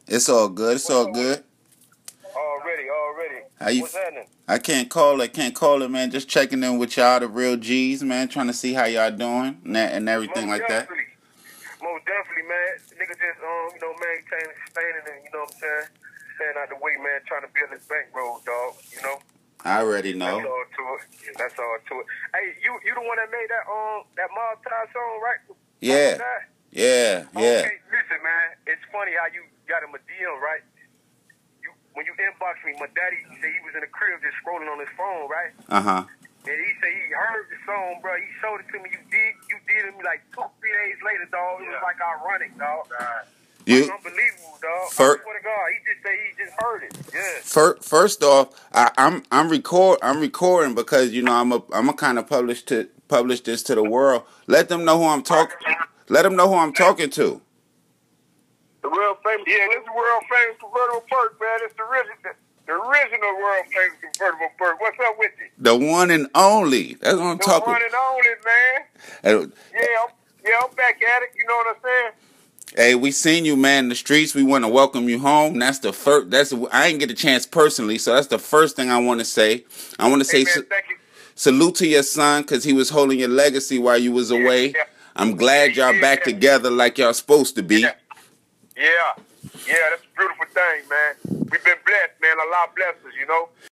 It's all good. It's What's all up? good. Already. How you? What's happening? I can't call it. Can't call it, man. Just checking in with y'all, the real G's, man. Trying to see how y'all doing and everything Most like that. definitely. Most definitely, man. Nigga just, maintaining, sustaining, and, you know what I'm saying? Staying out the way, man, trying to build his bankroll, dog, you know? I already That's know. all to it. That's all to it. Hey, you the one that made that Mobb song, right? Yeah. Yeah. Yeah. Okay, listen, man. It's funny how you got him a DM, right? When you inboxed me, my daddy said he was in the crib just scrolling on his phone, right? Uh-huh. And he said he heard the song, bro. He showed it to me. You did it like 2-3 days later, dog. It was like ironic, dog. You Unbelievable, dog. I First, swear to God, he just said he just heard it. Yeah. first off, I'm recording because I'm a kind of publish this to the world. Let them know who I'm talking. Let them know who I'm talking to. The world famous. Yeah, this is the world famous Convertible Bert, man. It's the original world famous Convertible Bert. What's up with you? The one and only. That's what I'm talking. The one and only, man. I'm back at it. You know what I'm saying? Hey, we seen you, man, in the streets. We want to welcome you home. That's the first. I didn't get a chance personally, so that's the first thing I want to say. I want to say thank you. Salute to your son because he was holding your legacy while you was away. Yeah. I'm glad y'all back together like y'all supposed to be. Yeah, that's a beautiful thing, man. We've been blessed, man. Allah bless us, you know.